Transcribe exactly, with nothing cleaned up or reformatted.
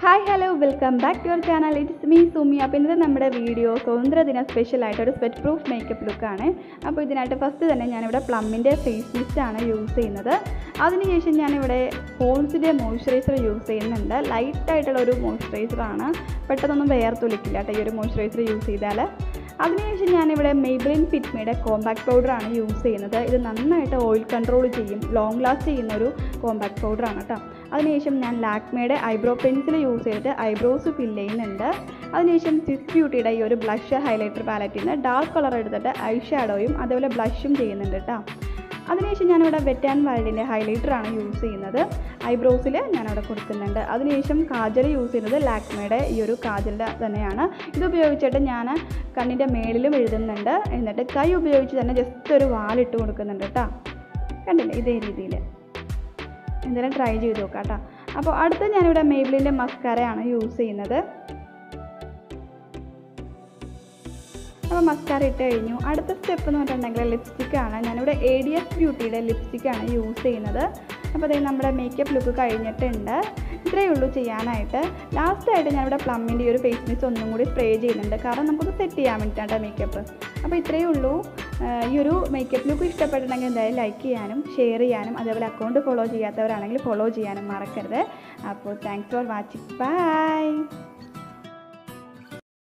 Hi, hello, welcome back to our channel. It's me, Sumi. അപ്പോൾ ഇന്നത്തെ നമ്മുടെ video സ്വാതന്ത്ര്യദിന സ്പെഷ്യലായിട്ട് ഒരു സ്വെറ്റ് പ്രൂഫ് മേക്കപ്പ് ലുക്കാണ്. അപ്പോൾ ഇതിനായിട്ട് ഫസ്റ്റ് തന്നെ ഞാനിവിടെ പ്ലമ്മിൻ്റെ ഫേസ് മിസ്റ്റാണ് യൂസ് ചെയ്യുന്നത്. അതിനുശേഷം ഞാനിവിടെ പോൺസിൻ്റെ മോയ്സ്ചറൈസർ യൂസ് ചെയ്യുന്നുണ്ട്. ലൈറ്റായിട്ടുള്ള ഒരു മോയ്സ്ചറൈസറാണ്, പെട്ടെന്നൊന്നും വേർത്തൊലിക്കില്ല കേട്ടോ ഈ ഒരു മോയ്സ്ചറൈസർ യൂസ് ചെയ്താൽ. അതിനുശേഷം ഞാനിവിടെ മെയ്ബ്ലിൻ ഫിറ്റ്മിയുടെ കോമ്പാക്ട് പൗഡറാണ് യൂസ് ചെയ്യുന്നത്. ഇത് നന്നായിട്ട് ഓയിൽ കൺട്രോൾ ചെയ്യും, ലോങ് ലാസ്റ്റ് ചെയ്യുന്ന ഒരു കോമ്പാക്ട് പൗഡറാണ് കേട്ടോ. അതിനുശേഷം ഞാൻ ലാക്മേയുടെ ഐബ്രോ പെൻസിൽ യൂസ് ചെയ്തിട്ട് ഐബ്രോസ് ഫില്ല് ചെയ്യുന്നുണ്ട്. അതിനുശേഷം സ്വിസ് ബ്യൂട്ടിയുടെ ഈ ഒരു ബ്ലഷ് ഹൈലൈറ്റർ പാലറ്റിൽ നിന്ന് ഡാർക്ക് കളർ എടുത്തിട്ട് ഐ ഷാഡോയും അതേപോലെ ബ്ലഷും ചെയ്യുന്നുണ്ട് കേട്ടോ. അതിനുശേഷം ഞാനിവിടെ വെറ്റ് ആൻഡ് വൈൽഡിൻ്റെ ഹൈലൈറ്ററാണ് യൂസ് ചെയ്യുന്നത്. ഐബ്രോസിൽ ഞാനവിടെ കൊടുക്കുന്നുണ്ട്. അതിനുശേഷം കാജൽ യൂസ് ചെയ്യുന്നത് ലാക്മേയുടെ ഈ ഒരു കാജലിൻ്റെ തന്നെയാണ്. ഇത് ഉപയോഗിച്ചിട്ട് ഞാൻ കണ്ണിൻ്റെ മേളിലും എഴുതുന്നുണ്ട്. എന്നിട്ട് കൈ ഉപയോഗിച്ച് തന്നെ ജസ്റ്റ് ഒരു വാലിട്ട് കൊടുക്കുന്നുണ്ട് കേട്ടോ. കണ്ടില്ലേ, ഇതേ രീതിയിൽ എന്തായാലും ട്രൈ ചെയ്ത് നോക്കാം കേട്ടോ. അപ്പോൾ അടുത്ത ഞാനിവിടെ മെയ്ബ്ലിൻ്റെ മസ്കാരയാണ് യൂസ് ചെയ്യുന്നത്. അപ്പോൾ മസ്കാര ഇട്ട് കഴിഞ്ഞു. അടുത്ത സ്റ്റെപ്പ് എന്ന് പറഞ്ഞിട്ടുണ്ടെങ്കിൽ ലിപ്സ്റ്റിക്കാണ്. ഞാനിവിടെ എ ഡി എഫ് ബ്യൂട്ടിയുടെ ലിപ്സ്റ്റിക്കാണ് യൂസ് ചെയ്യുന്നത്. അപ്പോൾ അതായത് നമ്മുടെ മേക്കപ്പ് ലുക്ക് കഴിഞ്ഞിട്ടുണ്ട്. ഇത്രയേ ഉള്ളൂ ചെയ്യാനായിട്ട്. ലാസ്റ്റായിട്ട് ഞാനിവിടെ പ്ലമ്മിൻ്റെ ഈ ഒരു ഫേസ് മിസ്റ്റ് ഒന്നും കൂടി സ്പ്രേ ചെയ്യുന്നുണ്ട്, കാരണം നമുക്കൊന്ന് സെറ്റ് ചെയ്യാൻ വേണ്ടിയിട്ടാണ് മേക്കപ്പ്. അപ്പോൾ ഇത്രയേ ഉള്ളൂ. ഈ ഒരു മേക്കപ്പ് ലുക്ക് ഇഷ്ടപ്പെട്ടിട്ടുണ്ടെങ്കിൽ എന്തായാലും ലൈക്ക് ചെയ്യാനും ഷെയർ ചെയ്യാനും അതേപോലെ അക്കൗണ്ട് ഫോളോ ചെയ്യാത്തവരാണെങ്കിൽ ഫോളോ ചെയ്യാനും മറക്കരുത്. അപ്പോൾ താങ്ക്സ് ഫോർ വാച്ചിങ്. ബൈ.